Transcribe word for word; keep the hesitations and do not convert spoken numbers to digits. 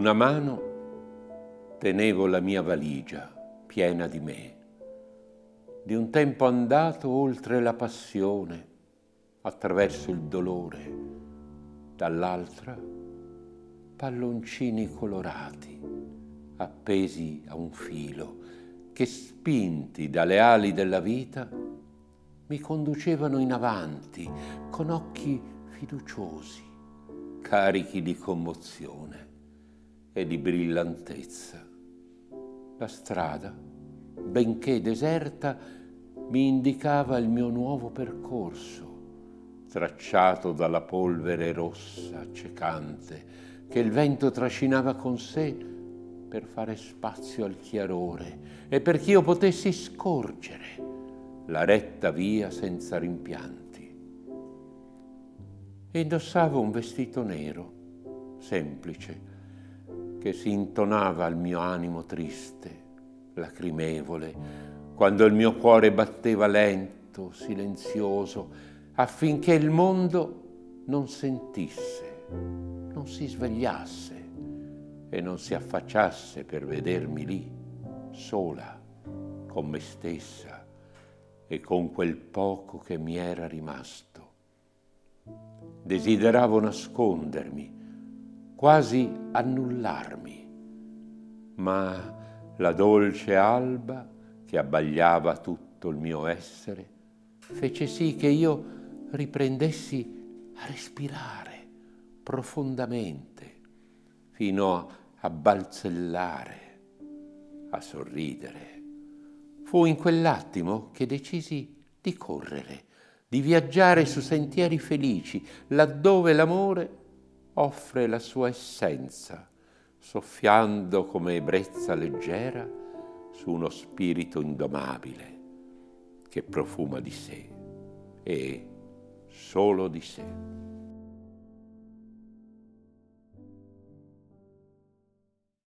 una mano tenevo la mia valigia piena di me, di un tempo andato oltre la passione, attraverso il dolore, dall'altra palloncini colorati, appesi a un filo, che spinti dalle ali della vita mi conducevano in avanti con occhi fiduciosi, carichi di commozione e di brillantezza. La strada, benché deserta, mi indicava il mio nuovo percorso, tracciato dalla polvere rossa accecante che il vento trascinava con sé per fare spazio al chiarore e perché io potessi scorgere la retta via senza rimpianti. E indossavo un vestito nero, semplice, che si intonava al mio animo triste, lacrimevole, quando il mio cuore batteva lento, silenzioso, affinché il mondo non sentisse, non si svegliasse e non si affacciasse per vedermi lì, sola, con me stessa e con quel poco che mi era rimasto. Desideravo nascondermi, quasi annullarmi, ma la dolce alba che abbagliava tutto il mio essere fece sì che io riprendessi a respirare profondamente fino a balzellare, a sorridere. Fu in quell'attimo che decisi di correre, di viaggiare su sentieri felici, laddove l'amore offre la sua essenza, soffiando come ebbrezza leggera su uno spirito indomabile che profuma di sé e solo di sé.